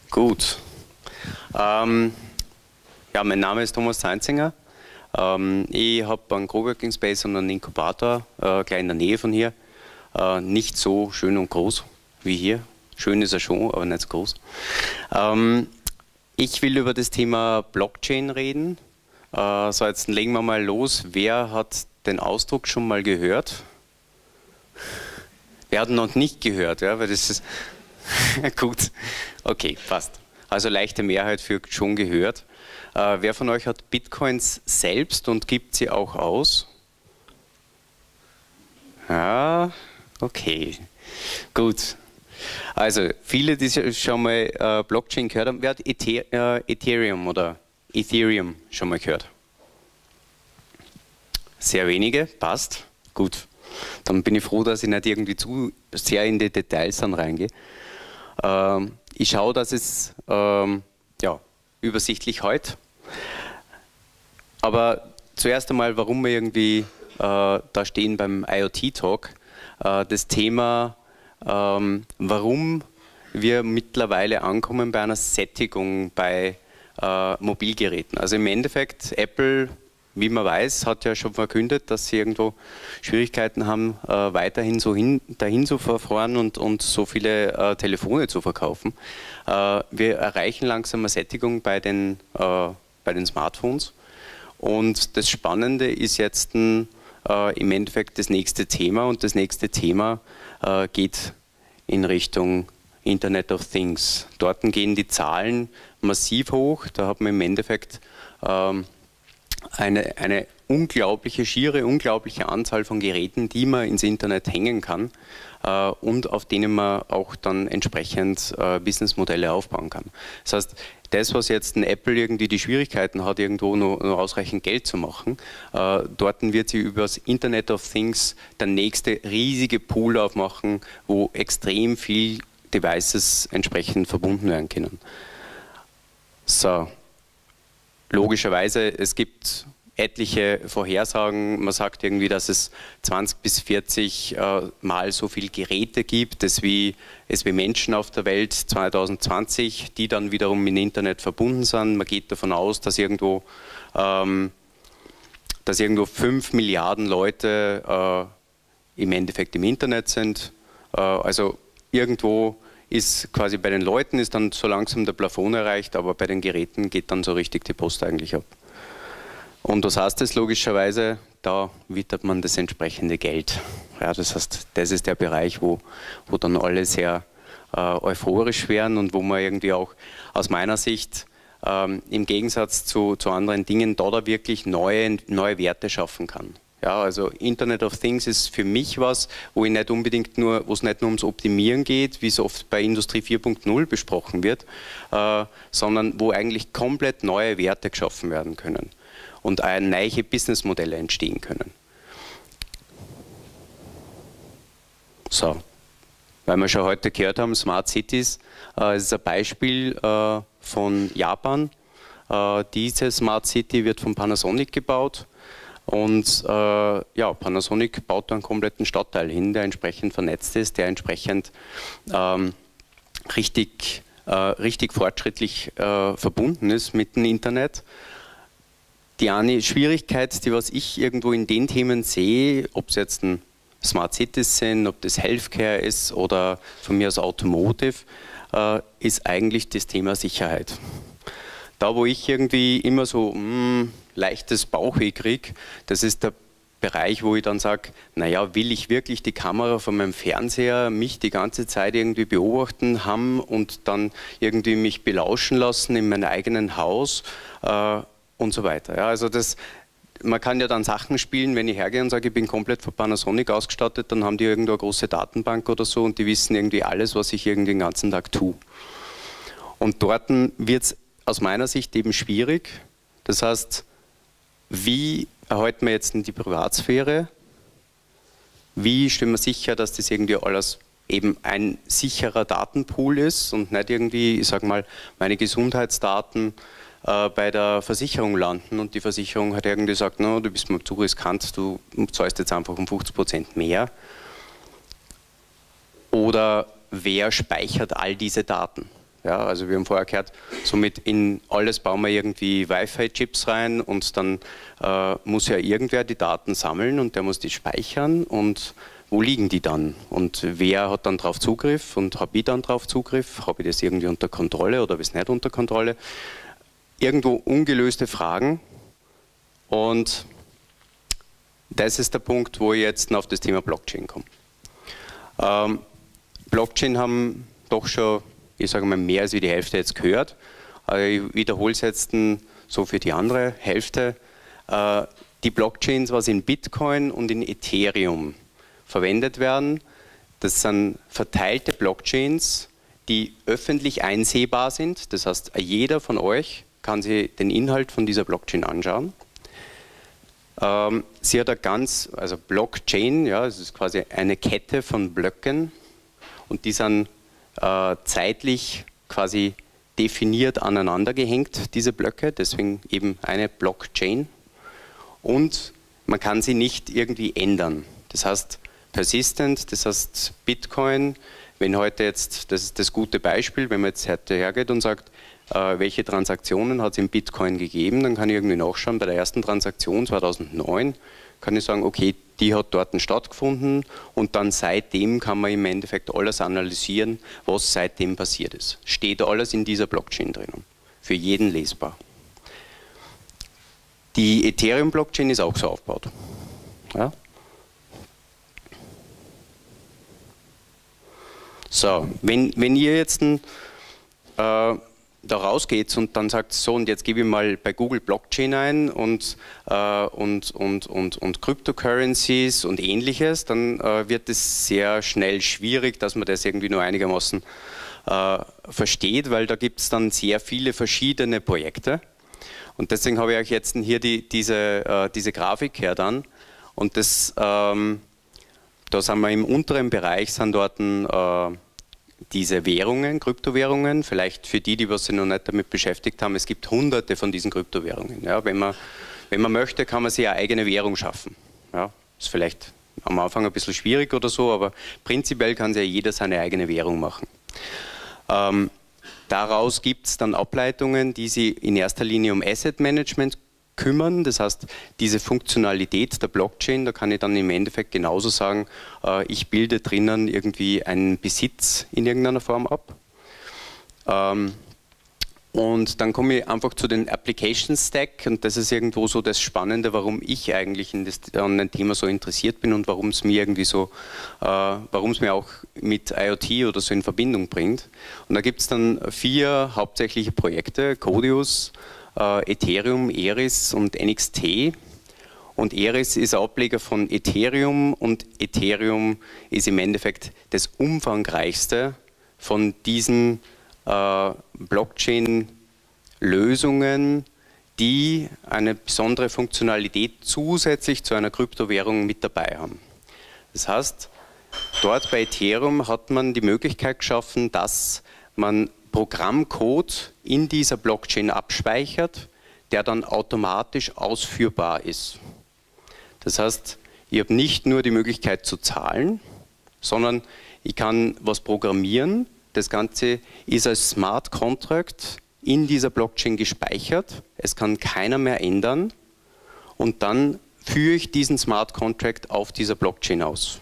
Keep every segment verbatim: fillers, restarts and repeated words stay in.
Gut. Ähm, ja, mein Name ist Thomas Zeinzinger. Ähm, ich habe einen Coworking Space und einen Inkubator äh, gleich in der Nähe von hier. Äh, nicht so schön und groß wie hier. Schön ist er schon, aber nicht so groß. Ähm, ich will über das Thema Blockchain reden. Äh, so, jetzt legen wir mal los. Wer hat den Ausdruck schon mal gehört? Wer hat ihn noch nicht gehört? Ja, weil das ist gut. Okay, passt. Also leichte Mehrheit für schon gehört. Äh, wer von euch hat Bitcoins selbst und gibt sie auch aus? Ja, okay. Gut. Also viele, die schon mal äh, Blockchain gehört haben, wer hat Ether äh, Ethereum oder Ethereum schon mal gehört? Sehr wenige, passt. Gut. Dann bin ich froh, dass ich nicht irgendwie zu sehr in die Details dann reingehe. Ähm, ich schaue, dass es ähm, ja, übersichtlich heute. Aber zuerst einmal, warum wir irgendwie äh, da stehen beim IoT-Talk. Äh, das Thema, ähm, warum wir mittlerweile ankommen bei einer Sättigung bei äh, Mobilgeräten. Also im Endeffekt, Apple, wie man weiß, hat ja schon verkündet, dass sie irgendwo Schwierigkeiten haben, äh, weiterhin so hin, dahin zu verfahren und, und so viele äh, Telefone zu verkaufen. Äh, wir erreichen langsam eine Sättigung bei den, äh, bei den Smartphones. Und das Spannende ist jetzt äh, im Endeffekt das nächste Thema. Und das nächste Thema äh, geht in Richtung Internet of Things. Dort gehen die Zahlen massiv hoch. Da hat man im Endeffekt ähm, Eine, eine unglaubliche, schiere, unglaubliche Anzahl von Geräten, die man ins Internet hängen kann äh, und auf denen man auch dann entsprechend äh, Businessmodelle aufbauen kann. Das heißt, das, was jetzt ein Apple irgendwie die Schwierigkeiten hat, irgendwo noch, noch ausreichend Geld zu machen, äh, dort wird sie über das Internet of Things der nächste riesige Pool aufmachen, wo extrem viel Devices entsprechend verbunden werden können. So. Logischerweise, es gibt etliche Vorhersagen. Man sagt irgendwie, dass es zwanzig bis vierzig äh, Mal so viele Geräte gibt, es wie, es wie Menschen auf der Welt zwanzig zwanzig, die dann wiederum mit dem Internet verbunden sind. Man geht davon aus, dass irgendwo, ähm, dass irgendwo fünf Milliarden Leute äh, im Endeffekt im Internet sind. Äh, also irgendwo ist quasi bei den Leuten ist dann so langsam der Plafond erreicht, aber bei den Geräten geht dann so richtig die Post eigentlich ab. Und was heißt das logischerweise? Da wittert man das entsprechende Geld. Ja, das heißt, das ist der Bereich, wo, wo dann alle sehr äh, euphorisch werden und wo man irgendwie auch aus meiner Sicht ähm, im Gegensatz zu, zu anderen Dingen da, da wirklich neue, neue Werte schaffen kann. Ja, also Internet of Things ist für mich was, wo ich nicht unbedingt nur, wo es nicht nur ums Optimieren geht, wie es oft bei Industrie vier Punkt null besprochen wird, äh, sondern wo eigentlich komplett neue Werte geschaffen werden können und auch neue Businessmodelle entstehen können. So, weil wir schon heute gehört haben, Smart Cities, äh, ist ein Beispiel äh, von Japan. Äh, diese Smart City wird von Panasonic gebaut. Und äh, ja, Panasonic baut da einen kompletten Stadtteil hin, der entsprechend vernetzt ist, der entsprechend ähm, richtig, äh, richtig fortschrittlich äh, verbunden ist mit dem Internet. Die eine Schwierigkeit, die was ich irgendwo in den Themen sehe, ob es jetzt ein Smart Cities sind, ob das Healthcare ist oder von mir aus Automotive, äh, ist eigentlich das Thema Sicherheit. Da, wo ich irgendwie immer so mh, leichtes Bauchweh kriege, das ist der Bereich, wo ich dann sage, naja, will ich wirklich die Kamera von meinem Fernseher mich die ganze Zeit irgendwie beobachten haben und dann irgendwie mich belauschen lassen in meinem eigenen Haus äh, und so weiter. Ja, also das, man kann ja dann Sachen spielen, wenn ich hergehe und sage, ich bin komplett von Panasonic ausgestattet, dann haben die irgendwo eine große Datenbank oder so und die wissen irgendwie alles, was ich irgendwie den ganzen Tag tue. Und dort wird es aus meiner Sicht eben schwierig. Das heißt, wie erhalten wir jetzt die Privatsphäre? Wie stellen wir sicher, dass das irgendwie alles eben ein sicherer Datenpool ist und nicht irgendwie, ich sage mal, meine Gesundheitsdaten äh, bei der Versicherung landen und die Versicherung hat irgendwie gesagt, no, du bist mir zu riskant, du zahlst jetzt einfach um fünfzig Prozent mehr. Oder wer speichert all diese Daten? Ja, also wir haben vorher gehört, somit in alles bauen wir irgendwie Wi-Fi-Chips rein und dann äh, muss ja irgendwer die Daten sammeln und der muss die speichern und wo liegen die dann? Und wer hat dann darauf Zugriff und habe ich dann darauf Zugriff? Habe ich das irgendwie unter Kontrolle oder habe ich es nicht unter Kontrolle? Irgendwo ungelöste Fragen und das ist der Punkt, wo ich jetzt auf das Thema Blockchain komme. Ähm, Blockchain haben doch schon, ich sage mal, mehr als die Hälfte jetzt gehört. Ich wiederhole es jetzt so für die andere Hälfte. Die Blockchains, was in Bitcoin und in Ethereum verwendet werden, das sind verteilte Blockchains, die öffentlich einsehbar sind. Das heißt, jeder von euch kann sich den Inhalt von dieser Blockchain anschauen. Sie hat eine ganz, also Blockchain, ja, es ist quasi eine Kette von Blöcken und die sind Äh, zeitlich quasi definiert aneinander gehängt, diese Blöcke, deswegen eben eine Blockchain. Und man kann sie nicht irgendwie ändern. Das heißt persistent, das heißt Bitcoin, wenn heute jetzt, das ist das gute Beispiel, wenn man jetzt heute hergeht und sagt, äh, welche Transaktionen hat es in Bitcoin gegeben, dann kann ich irgendwie nachschauen, bei der ersten Transaktion zweitausendneun kann ich sagen, okay, die hat dort stattgefunden und dann seitdem kann man im Endeffekt alles analysieren, was seitdem passiert ist. Steht alles in dieser Blockchain drinnen, für jeden lesbar. Die Ethereum-Blockchain ist auch so aufgebaut. Ja? So, wenn, wenn ihr jetzt ein, äh, da rausgeht und dann sagt, so und jetzt gebe ich mal bei Google Blockchain ein und, äh, und, und, und, und Cryptocurrencies und ähnliches, dann äh, wird es sehr schnell schwierig, dass man das irgendwie nur einigermaßen äh, versteht, weil da gibt es dann sehr viele verschiedene Projekte und deswegen habe ich euch jetzt hier die, diese, äh, diese Grafik her dann und das, ähm, da sind wir im unteren Bereich, sind dort ein, äh, diese Währungen, Kryptowährungen, vielleicht für die, die was sich noch nicht damit beschäftigt haben, es gibt hunderte von diesen Kryptowährungen. Ja, wenn, man, wenn man möchte, kann man sich eine eigene Währung schaffen. Ja, ist vielleicht am Anfang ein bisschen schwierig oder so, aber prinzipiell kann sich ja jeder seine eigene Währung machen. Ähm, daraus gibt es dann Ableitungen, die sich in erster Linie um Asset Management kümmern. Das heißt, diese Funktionalität der Blockchain, da kann ich dann im Endeffekt genauso sagen, äh, ich bilde drinnen irgendwie einen Besitz in irgendeiner Form ab. Ähm, und dann komme ich einfach zu den Application Stack und das ist irgendwo so das Spannende, warum ich eigentlich in das, an ein Thema so interessiert bin und warum es mir irgendwie so, äh, warum es mir auch mit IoT oder so in Verbindung bringt. Und da gibt es dann vier hauptsächliche Projekte, Codius, Ethereum, Eris und N X T. Und Eris ist ein Ableger von Ethereum und Ethereum ist im Endeffekt das umfangreichste von diesen äh, Blockchain-Lösungen, die eine besondere Funktionalität zusätzlich zu einer Kryptowährung mit dabei haben. Das heißt, dort bei Ethereum hat man die Möglichkeit geschaffen, dass man Programmcode in dieser Blockchain abspeichert, der dann automatisch ausführbar ist. Das heißt, ich habe nicht nur die Möglichkeit zu zahlen, sondern ich kann was programmieren. Das Ganze ist als Smart Contract in dieser Blockchain gespeichert. Es kann keiner mehr ändern und dann führe ich diesen Smart Contract auf dieser Blockchain aus.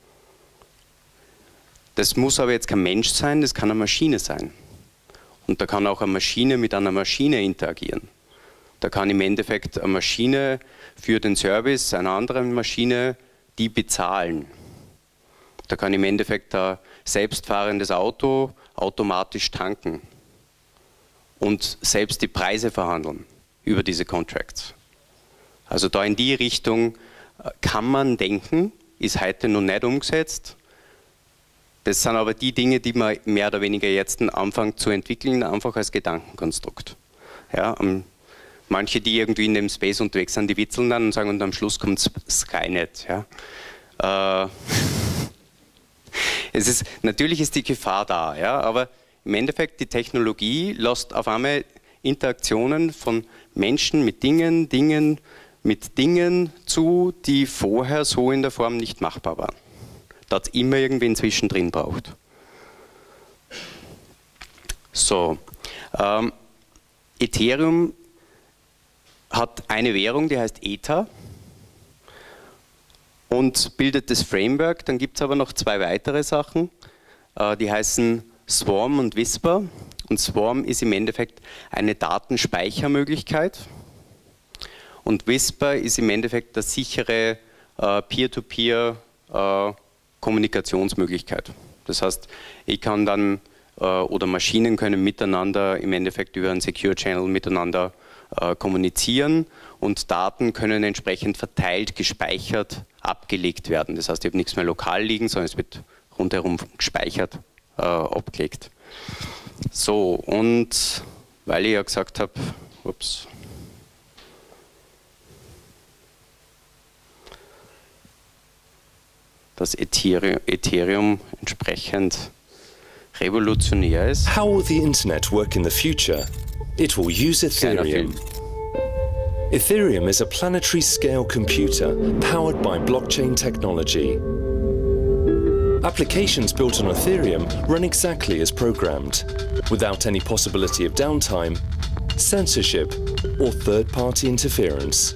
Das muss aber jetzt kein Mensch sein, das kann eine Maschine sein. Und da kann auch eine Maschine mit einer Maschine interagieren. Da kann im Endeffekt eine Maschine für den Service einer anderen Maschine die bezahlen. Da kann im Endeffekt ein selbstfahrendes Auto automatisch tanken und selbst die Preise verhandeln über diese Contracts. Also da in die Richtung kann man denken, ist heute noch nicht umgesetzt. Das sind aber die Dinge, die man mehr oder weniger jetzt anfangen zu entwickeln, einfach als Gedankenkonstrukt. Ja, um, manche, die irgendwie in dem Space unterwegs sind, die witzeln dann und sagen, und am Schluss kommt Skynet. Ja. Äh, es ist, natürlich ist die Gefahr da, ja, aber im Endeffekt die Technologie lässt auf einmal Interaktionen von Menschen mit Dingen, Dingen mit Dingen zu, die vorher so in der Form nicht machbar waren. Da hat es immer irgendwen zwischendrin braucht. So, ähm, Ethereum hat eine Währung, die heißt Ether und bildet das Framework. Dann gibt es aber noch zwei weitere Sachen, äh, die heißen Swarm und Whisper. Und Swarm ist im Endeffekt eine Datenspeichermöglichkeit und Whisper ist im Endeffekt eine sichere äh, Peer-to-Peer-Kommunikationsmöglichkeit. Äh, das heißt, ich kann dann äh, oder Maschinen können miteinander im Endeffekt über einen Secure Channel miteinander äh, kommunizieren und Daten können entsprechend verteilt, gespeichert, abgelegt werden. Das heißt, ich habe nichts mehr lokal liegen, sondern es wird rundherum gespeichert, äh, abgelegt. So, und weil ich ja gesagt habe, ups, dass Ethereum, Ethereum entsprechend revolutionär ist. How will the Internet work in the future? It will use Ethereum. Ethereum is a planetary scale computer powered by blockchain technology. Applications built on Ethereum run exactly as programmed, without any possibility of downtime, censorship, or third-party interference.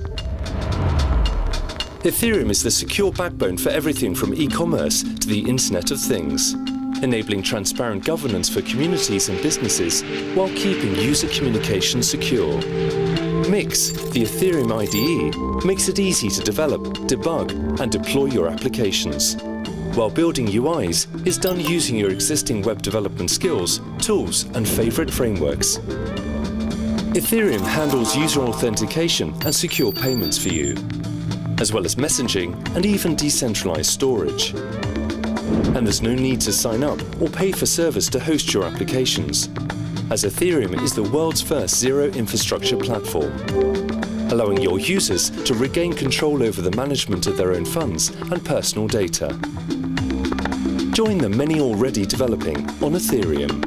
Ethereum is the secure backbone for everything from e-commerce to the Internet of Things, enabling transparent governance for communities and businesses while keeping user communication secure. Mix, the Ethereum I D E, makes it easy to develop, debug, and deploy your applications, while building U Is is done using your existing web development skills, tools, and favorite frameworks. Ethereum handles user authentication and secure payments for you, as well as messaging and even decentralized storage. And there's no need to sign up or pay for servers to host your applications, as Ethereum is the world's first zero infrastructure platform, allowing your users to regain control over the management of their own funds and personal data. Join the many already developing on Ethereum.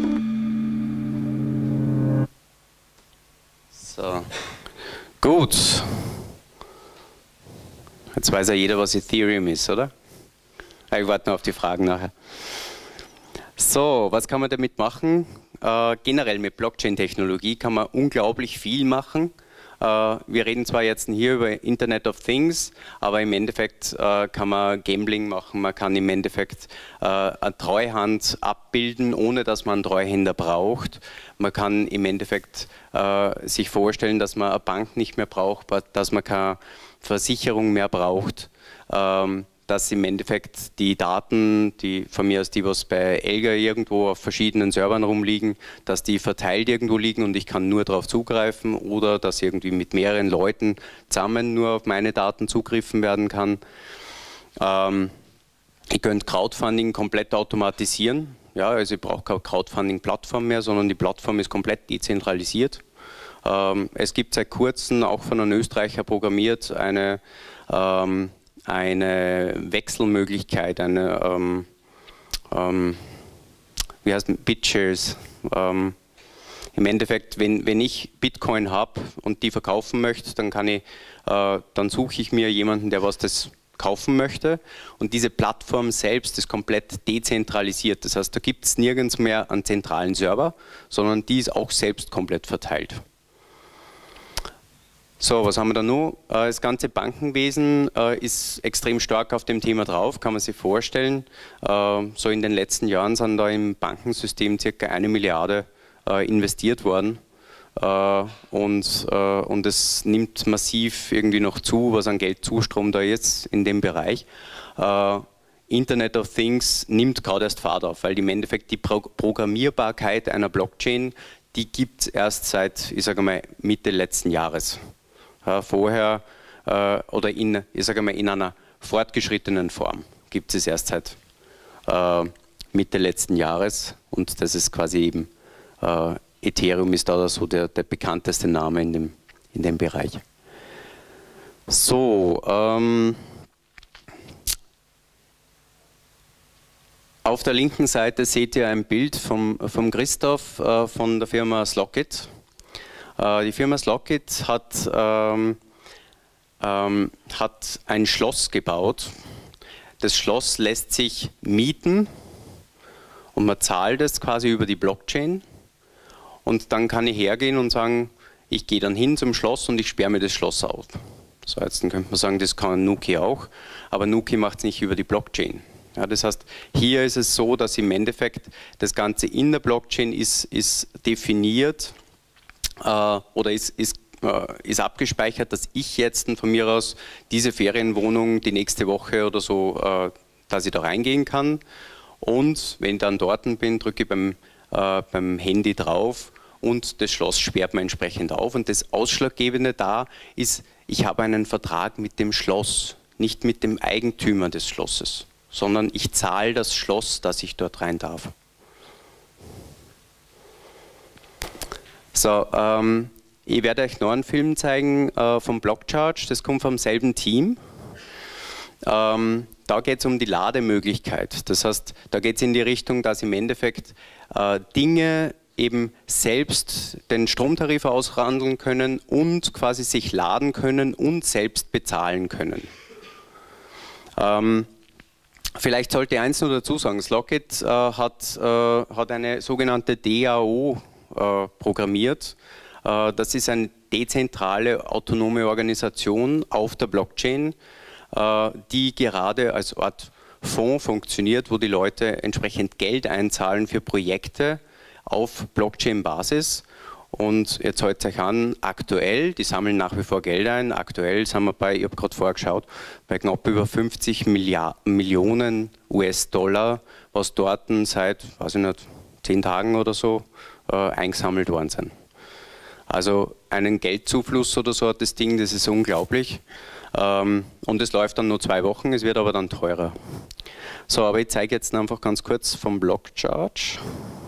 So, gut. Jetzt weiß ja jeder, was Ethereum ist, oder? Ich warte noch auf die Fragen nachher. So, was kann man damit machen? Äh, generell mit Blockchain-Technologie kann man unglaublich viel machen. Äh, wir reden zwar jetzt hier über Internet of Things, aber im Endeffekt äh, kann man Gambling machen, man kann im Endeffekt äh, eine Treuhand abbilden, ohne dass man einen Treuhänder braucht. Man kann im Endeffekt äh, sich vorstellen, dass man eine Bank nicht mehr braucht, dass man keine Versicherung mehr braucht. Ähm, dass im Endeffekt die Daten, die von mir aus die, was bei Elga irgendwo auf verschiedenen Servern rumliegen, dass die verteilt irgendwo liegen und ich kann nur darauf zugreifen oder dass irgendwie mit mehreren Leuten zusammen nur auf meine Daten zugriffen werden kann. Ähm, ich könnte Crowdfunding komplett automatisieren. Ja, also ich brauche keine Crowdfunding-Plattform mehr, sondern die Plattform ist komplett dezentralisiert. Ähm, es gibt seit kurzem, auch von einem Österreicher programmiert, eine ähm, eine Wechselmöglichkeit, eine, ähm, ähm, wie heißt BitShares. Ähm, Im Endeffekt, wenn, wenn ich Bitcoin habe und die verkaufen möchte, dann kann ich, äh, dann suche ich mir jemanden, der was das kaufen möchte. Und diese Plattform selbst ist komplett dezentralisiert. Das heißt, da gibt es nirgends mehr einen zentralen Server, sondern die ist auch selbst komplett verteilt. So, was haben wir da noch? Das ganze Bankenwesen ist extrem stark auf dem Thema drauf, kann man sich vorstellen. So in den letzten Jahren sind da im Bankensystem circa eine Milliarde investiert worden. Und, und es nimmt massiv irgendwie noch zu, was an Geldzustrom da ist in dem Bereich. Internet of Things nimmt gerade erst Fahrt auf, weil im Endeffekt die Pro Programmierbarkeit einer Blockchain, die gibt es erst seit, ich sage mal, Mitte letzten Jahres. Ja, vorher äh, oder in, ich sage mal, in einer fortgeschrittenen Form gibt es erst seit äh, Mitte letzten Jahres und das ist quasi eben äh, Ethereum ist da so der, der bekannteste Name in dem, in dem Bereich. So, ähm, auf der linken Seite seht ihr ein Bild vom, vom Christoph äh, von der Firma Slockit. Die Firma Slockit hat, ähm, ähm, hat ein Schloss gebaut. Das Schloss lässt sich mieten und man zahlt es quasi über die Blockchain. und dann kann ich hergehen und sagen, ich gehe dann hin zum Schloss und ich sperre mir das Schloss auf. So, jetzt dann könnte man sagen, das kann Nuki auch, aber Nuki macht es nicht über die Blockchain. Ja, das heißt, hier ist es so, dass im Endeffekt das Ganze in der Blockchain ist, ist definiert äh, oder ist, ist, äh, ist abgespeichert, dass ich jetzt von mir aus diese Ferienwohnung die nächste Woche oder so, äh, dass ich da reingehen kann. Und wenn ich dann dort bin, drücke ich beim, äh, beim Handy drauf und das Schloss sperrt man entsprechend auf. Und das Ausschlaggebende da ist, ich habe einen Vertrag mit dem Schloss, nicht mit dem Eigentümer des Schlosses, sondern ich zahle das Schloss, dass ich dort rein darf. So, ähm, ich werde euch noch einen Film zeigen äh, vom Blockcharge, das kommt vom selben Team. Ähm, da geht es um die Lademöglichkeit. Das heißt, da geht es in die Richtung, dass im Endeffekt äh, Dinge eben selbst den Stromtarif aushandeln können und quasi sich laden können und selbst bezahlen können. Ähm, vielleicht sollte ich eins noch dazu sagen, Slockit äh, hat, äh, hat eine sogenannte D A O äh, programmiert. Äh, das ist eine dezentrale autonome Organisation auf der Blockchain, äh, die gerade als Art Fonds funktioniert, wo die Leute entsprechend Geld einzahlen für Projekte auf Blockchain-Basis. Und jetzt hört euch an, aktuell, die sammeln nach wie vor Geld ein, aktuell sind wir bei, ich habe gerade vorgeschaut, bei knapp über fünfzig Milliarden, Millionen U S-Dollar, was dort seit, weiß ich nicht, zehn Tagen oder so äh, eingesammelt worden sind. Also einen Geldzufluss oder so hat das Ding, das ist unglaublich. Ähm, und es läuft dann nur zwei Wochen, es wird aber dann teurer. So, aber ich zeige jetzt einfach ganz kurz vom Blockcharge.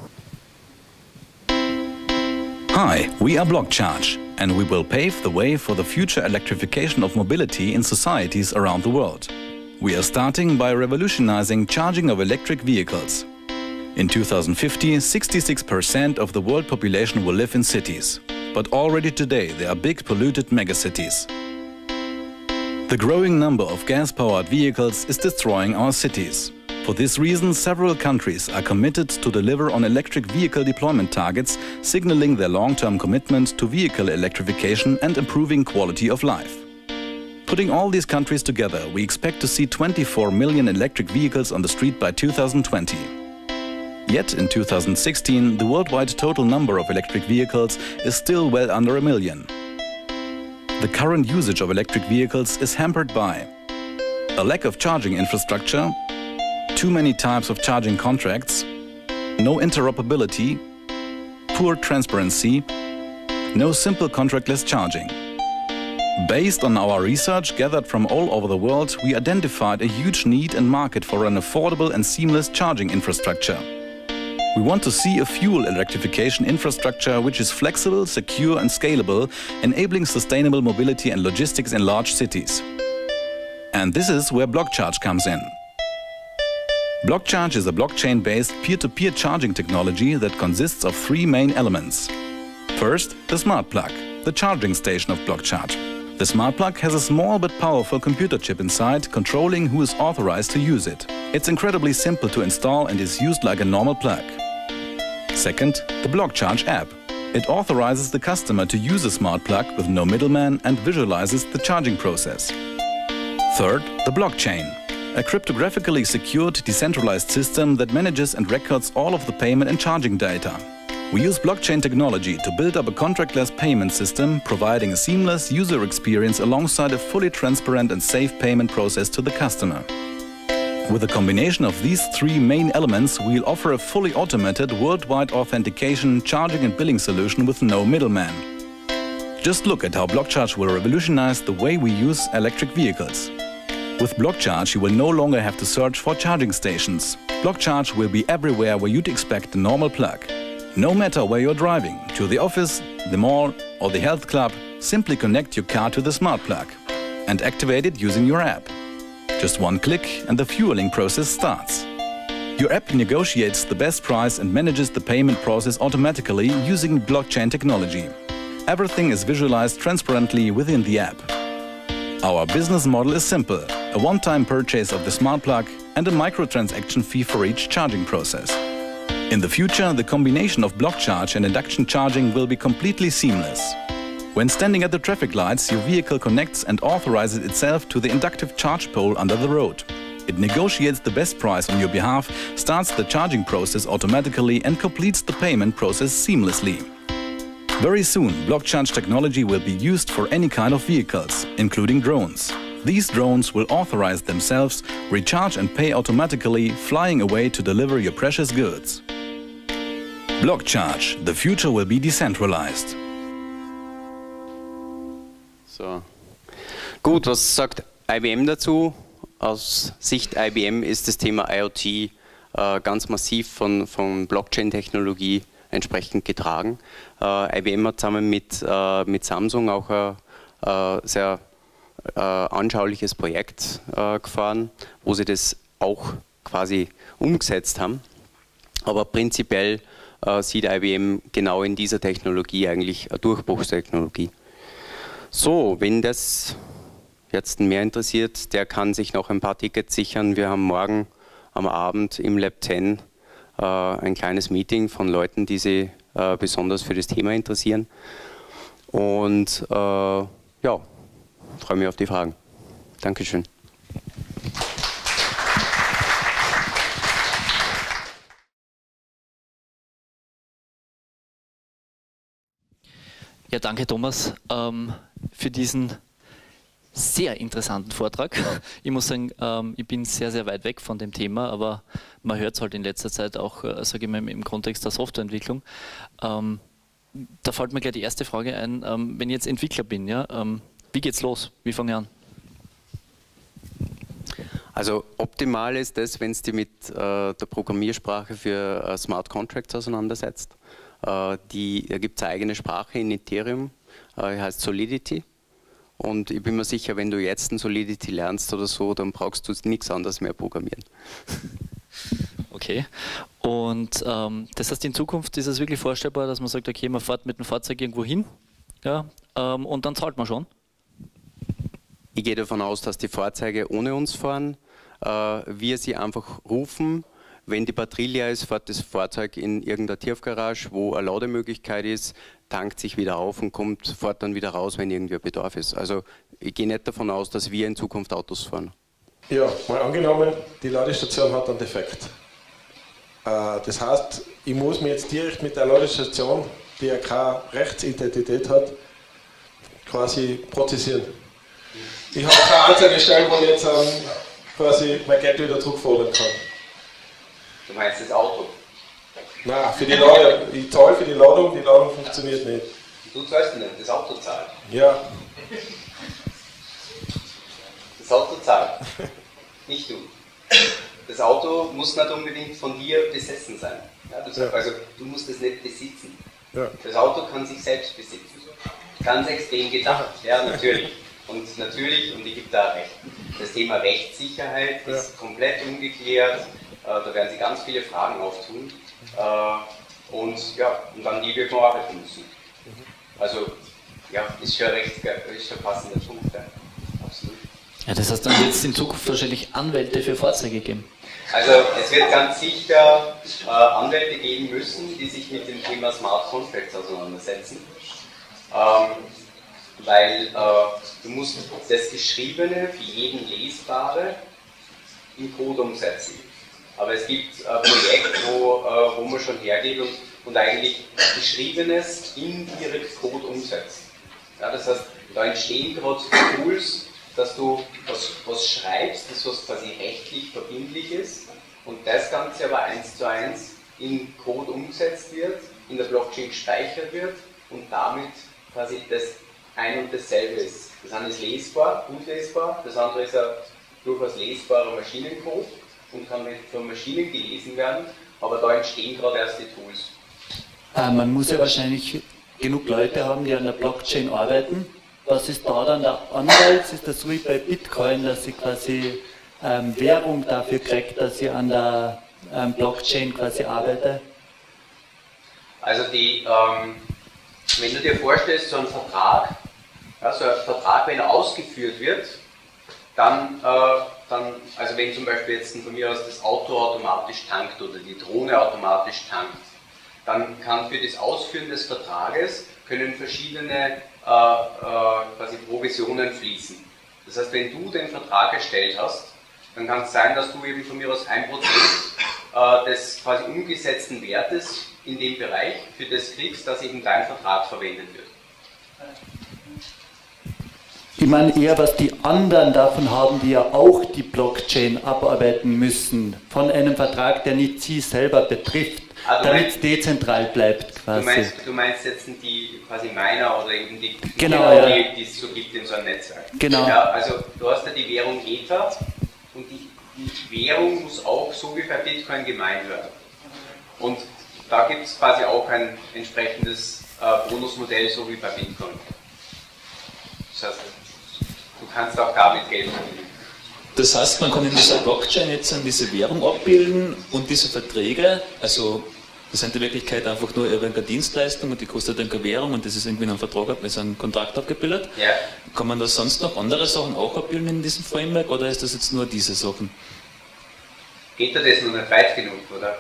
Hi, we are Blockcharge, and we will pave the way for the future electrification of mobility in societies around the world. We are starting by revolutionizing charging of electric vehicles. In two thousand fifty, sixty-six percent of the world population will live in cities. But already today there are big polluted megacities. The growing number of gas-powered vehicles is destroying our cities. For this reason, several countries are committed to deliver on electric vehicle deployment targets, signaling their long-term commitment to vehicle electrification and improving quality of life. Putting all these countries together, we expect to see twenty-four million electric vehicles on the street by two thousand twenty. Yet in two thousand sixteen, the worldwide total number of electric vehicles is still well under a million. The current usage of electric vehicles is hampered by a lack of charging infrastructure, too many types of charging contracts, no interoperability, poor transparency, no simple contractless charging. Based on our research gathered from all over the world, we identified a huge need and market for an affordable and seamless charging infrastructure. We want to see a fuel electrification infrastructure which is flexible, secure and scalable, enabling sustainable mobility and logistics in large cities. And this is where Blockcharge comes in. Blockcharge is a blockchain-based peer-to-peer charging technology that consists of three main elements. First, the smart plug, the charging station of Blockcharge. The smart plug has a small but powerful computer chip inside, controlling who is authorized to use it. It's incredibly simple to install and is used like a normal plug. Second, the Blockcharge app. It authorizes the customer to use a smart plug with no middleman and visualizes the charging process. Third, the blockchain. A cryptographically secured, decentralized system that manages and records all of the payment and charging data. We use blockchain technology to build up a contractless payment system, providing a seamless user experience alongside a fully transparent and safe payment process to the customer. With a combination of these three main elements, we'll offer a fully automated, worldwide authentication, charging and billing solution with no middleman. Just look at how Blockcharge will revolutionize the way we use electric vehicles. With Blockcharge, you will no longer have to search for charging stations. Blockcharge will be everywhere where you'd expect a normal plug. No matter where you're driving, to the office, the mall or the health club, simply connect your car to the smart plug and activate it using your app. Just one click and the fueling process starts. Your app negotiates the best price and manages the payment process automatically using blockchain technology. Everything is visualized transparently within the app. Our business model is simple. A one-time purchase of the smart plug and a microtransaction fee for each charging process. In the future, the combination of block charge and induction charging will be completely seamless. When standing at the traffic lights, your vehicle connects and authorizes itself to the inductive charge pole under the road. It negotiates the best price on your behalf, starts the charging process automatically and completes the payment process seamlessly. Very soon, block charge technology will be used for any kind of vehicles, including drones. These drones will authorize themselves, recharge and pay automatically, flying away to deliver your precious goods. Block charge. The future will be decentralized. So. Gut, was sagt I B M dazu? Aus Sicht I B M ist das Thema IoT äh, ganz massiv von, von Blockchain-Technologie entsprechend getragen. Äh, I B M hat zusammen mit, äh, mit Samsung auch ein äh, sehr äh, anschauliches Projekt äh, gefahren, wo sie das auch quasi umgesetzt haben. Aber prinzipiell äh, sieht I B M genau in dieser Technologie eigentlich eine Durchbruchstechnologie. So, wenn das jetzt mehr interessiert, der kann sich noch ein paar Tickets sichern. Wir haben morgen am Abend im Lab zehn äh, ein kleines Meeting von Leuten, die sich äh, besonders für das Thema interessieren. Und äh, ja, freue mich auf die Fragen. Dankeschön. Ja, danke Thomas ähm, für diesen sehr interessanten Vortrag. Ich muss sagen, ähm, ich bin sehr, sehr weit weg von dem Thema, aber man hört es halt in letzter Zeit auch, äh, sage ich mal, im Kontext der Softwareentwicklung. Ähm, da fällt mir gleich die erste Frage ein, ähm, wenn ich jetzt Entwickler bin, ja, ähm, wie geht's los? Wie fange ich an? Also optimal ist das, wenn es dich mit äh, der Programmiersprache für äh, Smart Contracts auseinandersetzt. Äh, die, da gibt es eine eigene Sprache in Ethereum, äh, die heißt Solidity. Und ich bin mir sicher, wenn du jetzt ein Solidity lernst oder so, dann brauchst du nichts anderes mehr programmieren. Okay. Und ähm, das heißt, in Zukunft ist es wirklich vorstellbar, dass man sagt, okay, man fährt mit dem Fahrzeug irgendwo hin, ja, ähm, und dann zahlt man schon? Ich gehe davon aus, dass die Fahrzeuge ohne uns fahren. Äh, wir sie einfach rufen. Wenn die Batterie leer ist, fährt das Fahrzeug in irgendeiner Tiefgarage, wo eine Lademöglichkeit ist, tankt sich wieder auf und kommt, fährt dann wieder raus, wenn irgendwie Bedarf ist. Also ich gehe nicht davon aus, dass wir in Zukunft Autos fahren. Ja, mal angenommen, die Ladestation hat einen Defekt. Äh, das heißt, ich muss mir jetzt direkt mit der Ladestation, die ja keine Rechtsidentität hat, quasi prozessieren. Ich habe keine einzige Stelle, wo ich jetzt ähm, quasi mein Geld wieder zurückfordern kann. Du meinst das Auto? Nein, für die Ladung. Ich zahle für die Ladung, die Ladung funktioniert nicht. Du zahlst nicht, das Auto zahlt. Ja. Das Auto zahlt, nicht du. Das Auto muss nicht unbedingt von dir besessen sein. Ja, du sagst, Ja. Also du musst es nicht besitzen. Ja. Das Auto kann sich selbst besitzen. Ganz extrem gedacht, ja natürlich. Und natürlich, und ich gebe da recht, das Thema Rechtssicherheit Ja. ist komplett ungeklärt. Da werden sich ganz viele Fragen auftun. Und ja, und an die wird man arbeiten müssen. Also ja, ist schon recht, ist schon passender Punkt. Ja. Absolut. Ja, das heißt, dann wird es in Zukunft wahrscheinlich Anwälte für Fahrzeuge geben. Also es wird ganz sicher äh, Anwälte geben müssen, die sich mit dem Thema Smart Contracts auseinandersetzen. Ähm, weil äh, du musst das Geschriebene für jeden Lesbare in Code umsetzen. Aber es gibt ein Projekt, wo, äh, wo man schon hergeht und, und eigentlich Geschriebenes in direkt Code umsetzt. Ja, das heißt, da entstehen gerade Tools, dass du was, was schreibst, das was quasi rechtlich verbindlich ist und das Ganze aber eins zu eins in Code umgesetzt wird, in der Blockchain gespeichert wird und damit quasi das ein und dasselbe ist. Das eine ist lesbar, gut lesbar, das andere ist ein durchaus lesbarer Maschinencode und kann von Maschinen gelesen werden, aber da entstehen gerade erst die Tools. Äh, man muss ja wahrscheinlich genug Leute haben, die an der Blockchain arbeiten. Was ist da dann der Anreiz? Ist das so wie bei Bitcoin, dass sie quasi ähm, Währung dafür kriegt, dass sie an der ähm, Blockchain quasi arbeitet? Also die, ähm, wenn du dir vorstellst, so ein Vertrag, ja, so ein Vertrag, wenn er ausgeführt wird, dann, äh, dann, also wenn zum Beispiel jetzt von mir aus das Auto automatisch tankt oder die Drohne automatisch tankt, dann kann für das Ausführen des Vertrages können verschiedene äh, äh, quasi Provisionen fließen. Das heißt, wenn du den Vertrag erstellt hast, dann kann es sein, dass du eben von mir aus ein Prozent äh, des quasi umgesetzten Wertes in dem Bereich für das kriegst, dass eben dein Vertrag verwendet wird. Ich meine eher, was die anderen davon haben, die ja auch die Blockchain abarbeiten müssen, von einem Vertrag, der nicht sie selber betrifft, ah, damit es dezentral bleibt quasi. Du meinst, du meinst jetzt die quasi Miner oder eben die, genau, ja. die, die es so gibt in so einem Netzwerk. Genau. Ja, also du hast ja die Währung Ether und die, die Währung muss auch so wie bei Bitcoin gemeint werden. Und da gibt es quasi auch ein entsprechendes äh, Bonusmodell, so wie bei Bitcoin. Das heißt, du kannst auch damit Geld verdienen. Das heißt, man kann in dieser Blockchain jetzt diese Währung abbilden und diese Verträge, also das sind in Wirklichkeit einfach nur irgendeine Dienstleistung und die kostet irgendeine Währung und das ist irgendwie in einem Vertrag, mit so einem Kontrakt abgebildet. Ja. Kann man da sonst noch andere Sachen auch abbilden in diesem Framework oder ist das jetzt nur diese Sachen? Geht da das noch nicht weit genug, oder?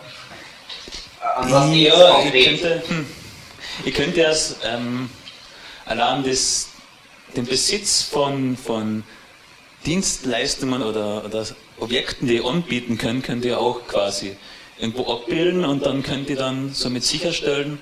An was ja, ich könnte, hm, ich könnte erst ähm, allein das, den Besitz von, von Dienstleistungen oder, oder Objekten, die anbieten können, könnt ihr auch quasi irgendwo abbilden und dann könnt ihr dann somit sicherstellen,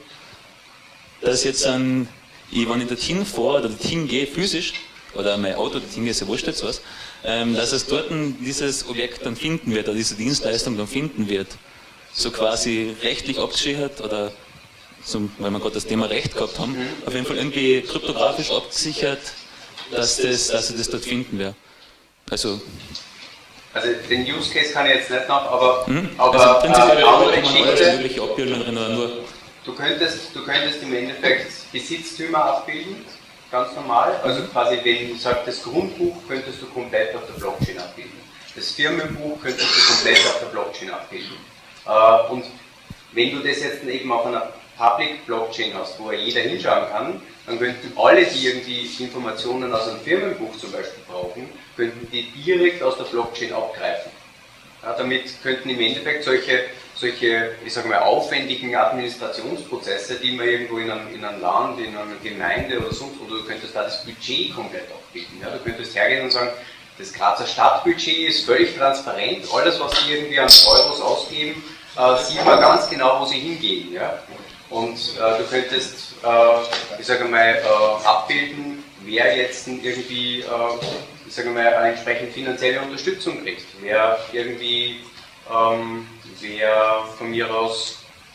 dass jetzt ein, ich, wenn ich dorthin fahre oder dorthin gehe physisch, oder mein Auto dorthin gehe, ist ja wurscht jetzt was, ähm, dass es dort dieses Objekt dann finden wird, oder diese Dienstleistung dann finden wird. So quasi rechtlich abgesichert oder zum, weil wir gerade das Thema Recht gehabt haben, mhm. auf jeden Fall irgendwie kryptografisch abgesichert, dass, das, dass sie das dort finden wird. Also, also den Use Case kann ich jetzt nicht noch, aber, mhm. aber also prinzipiell äh, andere kann man alles mögliche abbilden drin, oder nur. Du könntest, du könntest im Endeffekt Besitztümer abbilden, ganz normal. Also quasi, wenn ich sage, das Grundbuch könntest du komplett auf der Blockchain abbilden. Das Firmenbuch könntest du komplett auf der Blockchain abbilden. Uh, und wenn du das jetzt eben auf einer Public Blockchain hast, wo jeder hinschauen kann, dann könnten alle, die irgendwie Informationen aus einem Firmenbuch zum Beispiel brauchen, könnten die direkt aus der Blockchain abgreifen. Ja, damit könnten im Endeffekt solche, solche ich sage mal, aufwendigen Administrationsprozesse, die man irgendwo in einem, in einem Land, in einer Gemeinde oder sonst, oder du könntest da das Budget komplett abbilden. Ja, du könntest hergehen und sagen, das Grazer Stadtbudget ist völlig transparent, alles was sie irgendwie an Euros ausgeben, äh, sieht man ganz genau, wo sie hingehen. Ja? Und äh, du könntest, äh, ich sage mal, äh, abbilden, wer jetzt irgendwie, äh, ich sage mal, eine entsprechend finanzielle Unterstützung kriegt, wer irgendwie, ähm, wer von mir aus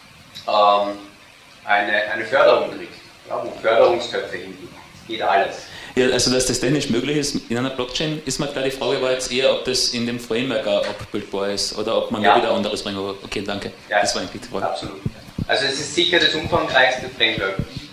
ähm, eine, eine Förderung kriegt, ja, wo Förderungstöpfe hingehen, geht alles. Ja, also dass das technisch möglich ist in einer Blockchain, ist mir klar, die Frage war jetzt eher, ob das in dem Framework auch abbildbar ist oder ob man ja. da wieder anderes bringen will. Okay, danke. Ja, das war eigentlich die Frage. Absolut. Also es ist sicher das umfangreichste Framework.